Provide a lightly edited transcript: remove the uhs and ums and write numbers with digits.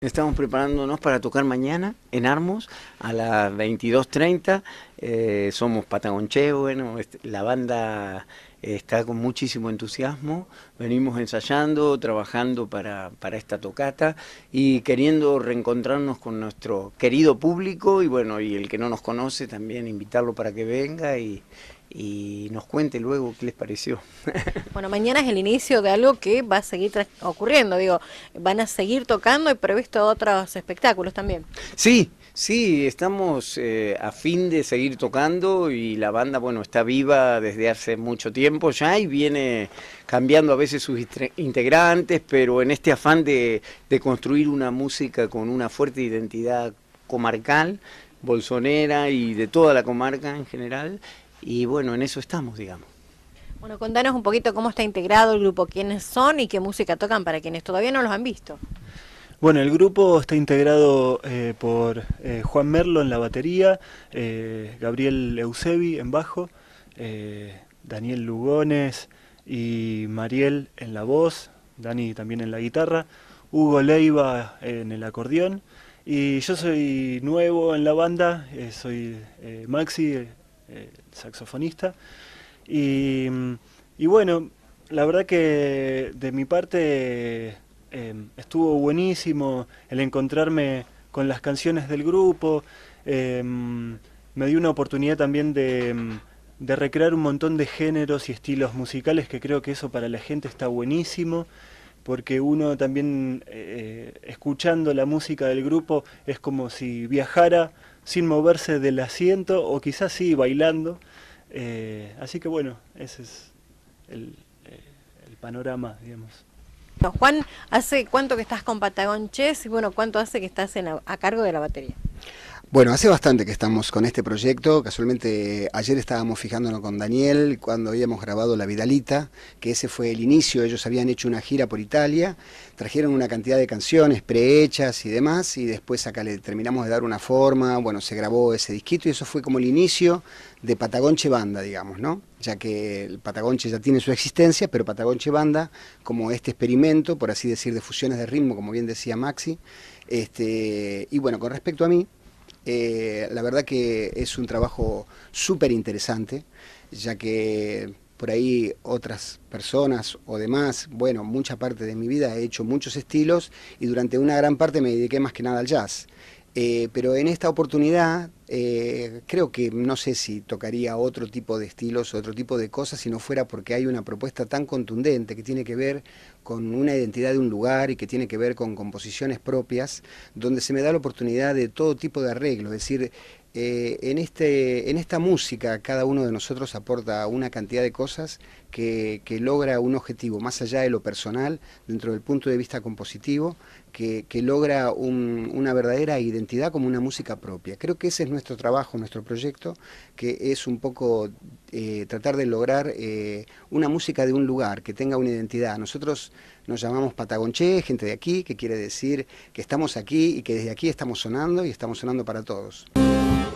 Estamos preparándonos para tocar mañana en Armos a las 22:30. Somos Patagonche, bueno, la banda está con muchísimo entusiasmo. Venimos ensayando, trabajando para esta tocata y queriendo reencontrarnos con nuestro querido público y bueno, y el que no nos conoce también invitarlo para que venga y nos cuente luego qué les pareció. Bueno, mañana es el inicio de algo que va a seguir ocurriendo, digo, van a seguir tocando y previsto otros espectáculos también. Sí, sí, estamos a fin de seguir tocando y la banda, bueno, está viva desde hace mucho tiempo ya y viene cambiando a veces sus integrantes, pero en este afán de construir una música con una fuerte identidad comarcal, bolsonera y de toda la comarca en general, y bueno, en eso estamos, digamos. Bueno, contanos un poquito cómo está integrado el grupo, quiénes son y qué música tocan para quienes todavía no los han visto. Bueno, el grupo está integrado por Juan Merlo en la batería, Gabriel Eusebi en bajo, Daniel Lugones y Mariel en la voz, Dani también en la guitarra, Hugo Leiva en el acordeón y yo soy nuevo en la banda, soy Maxi, saxofonista. Y, y bueno, la verdad que de mi parte estuvo buenísimo el encontrarme con las canciones del grupo, me dio una oportunidad también de recrear un montón de géneros y estilos musicales que creo que eso para la gente está buenísimo, porque uno también escuchando la música del grupo es como si viajara sin moverse del asiento o quizás sí bailando. Así que bueno, ese es el, el panorama, digamos. No, Juan, ¿hace cuánto que estás con Patagonches y bueno, cuánto hace que estás a cargo de la batería? Bueno, hace bastante que estamos con este proyecto, casualmente ayer estábamos fijándonos con Daniel cuando habíamos grabado La Vidalita, que ese fue el inicio, ellos habían hecho una gira por Italia, trajeron una cantidad de canciones prehechas y demás, y después acá le terminamos de dar una forma, bueno, se grabó ese disquito y eso fue como el inicio de Patagonche Banda, digamos, ¿no? Ya que el Patagonche ya tiene su existencia, pero Patagonche Banda, como este experimento, por así decir, de fusiones de ritmo, como bien decía Maxi, y bueno, con respecto a mí, la verdad que es un trabajo súper interesante, ya que por ahí otras personas o demás, bueno, mucha parte de mi vida he hecho muchos estilos y durante una gran parte me dediqué más que nada al jazz. Pero en esta oportunidad creo que no sé si tocaría otro tipo de estilos, otro tipo de cosas, si no fuera porque hay una propuesta tan contundente que tiene que ver con una identidad de un lugar y que tiene que ver con composiciones propias, donde se me da la oportunidad de todo tipo de arreglo, es decir, en esta música cada uno de nosotros aporta una cantidad de cosas que logra un objetivo más allá de lo personal, dentro del punto de vista compositivo, que logra una verdadera identidad como una música propia. Creo que ese es nuestro trabajo, nuestro proyecto, que es un poco tratar de lograr una música de un lugar, que tenga una identidad. Nosotros nos llamamos Patagonche, gente de aquí, que quiere decir que estamos aquí y que desde aquí estamos sonando y estamos sonando para todos.